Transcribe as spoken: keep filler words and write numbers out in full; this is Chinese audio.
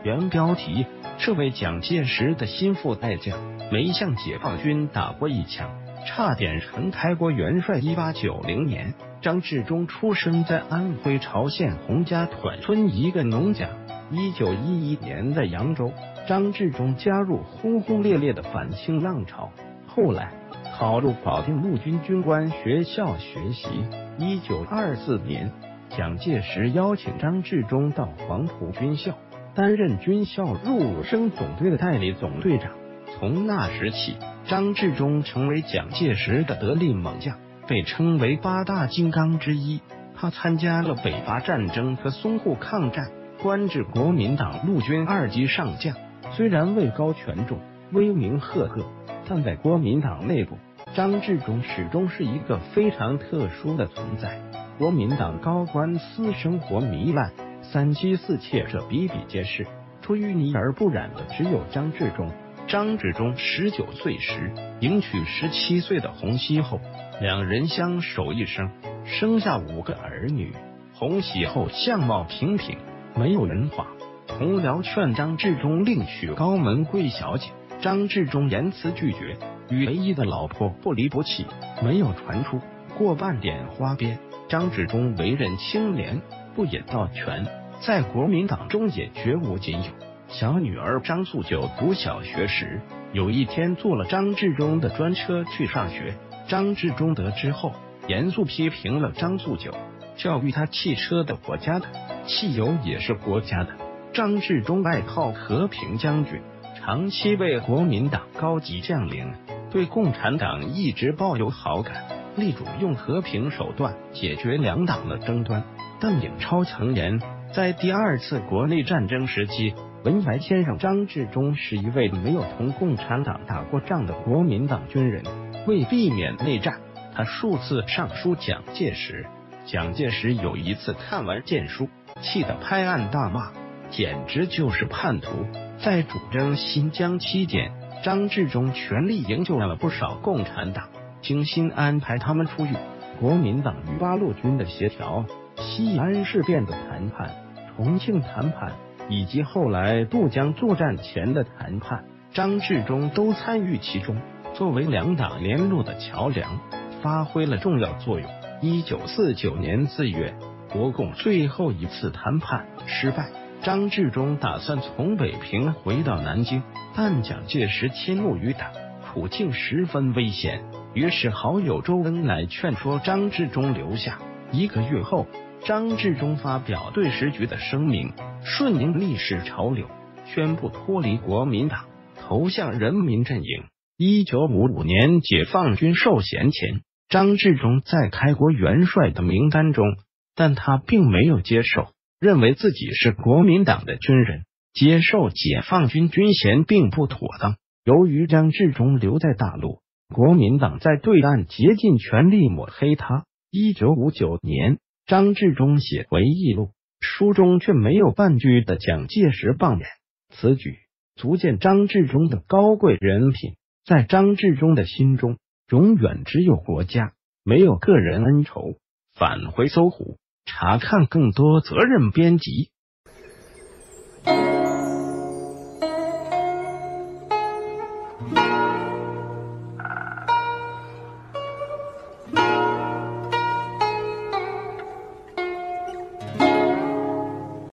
原标题：这位蒋介石的心腹代将没向解放军打过一枪，差点成开国元帅。一八九零年，张治中出生在安徽巢县洪家屯村一个农家。一九一一年在扬州，张治中加入轰轰烈烈的反清浪潮，后来考入保定陆军军官学校学习。一九二四年，蒋介石邀请张治中到黄埔军校担任军校入伍生总队的代理总队长。从那时起，张治中成为蒋介石的得力猛将，被称为八大金刚之一。他参加了北伐战争和淞沪抗战，官至国民党陆军二级上将。虽然位高权重，威名赫赫，但在国民党内部，张治中始终是一个非常特殊的存在。国民党高官私生活糜烂，三妻四妾者比比皆是，出淤泥而不染的只有张治中。张治中十九岁时迎娶十七岁的洪熙后，两人相守一生，生下五个儿女。洪熙后相貌平平，没有文化，同僚劝张治中另娶高门贵小姐，张治中严词拒绝，与唯一的老婆不离不弃，没有传出过半点花边。张治中为人清廉，不饮盗权，在国民党中也绝无仅有。小女儿张素九读小学时，有一天坐了张治中的专车去上学。张治中得知后，严肃批评了张素九，教育他汽车的国家的，汽油也是国家的。张治中外号和平将军，长期为国民党高级将领，对共产党一直抱有好感，力主用和平手段解决两党的争端。邓颖超曾言，在第二次国内战争时期，文白先生张治中是一位没有同共产党打过仗的国民党军人。为避免内战，他数次上书蒋介石。蒋介石有一次看完荐书，气得拍案大骂，简直就是叛徒。在主征新疆期间，张治中全力营救了不少共产党，精心安排他们出狱。国民党与八路军的协调，西安事变的谈判，重庆谈判，以及后来渡江作战前的谈判，张治中都参与其中，作为两党联络的桥梁，发挥了重要作用。一九四九年四月，国共最后一次谈判失败，张治中打算从北平回到南京，但蒋介石迁怒于党，处境十分危险，于是好友周恩来劝说张治中留下。一个月后，张治中发表对时局的声明，顺应历史潮流，宣布脱离国民党，投向人民阵营。一九五五年解放军授衔前，张治中在开国元帅的名单中，但他并没有接受，认为自己是国民党的军人，接受解放军军衔并不妥当。由于张治中留在大陆，国民党在对岸竭尽全力抹黑他。一九五九年，张治中写回忆录，书中却没有半句的蒋介石棒眼，此举足见张治中的高贵人品。在张治中的心中，永远只有国家，没有个人恩仇。返回搜狐，查看更多责任编辑。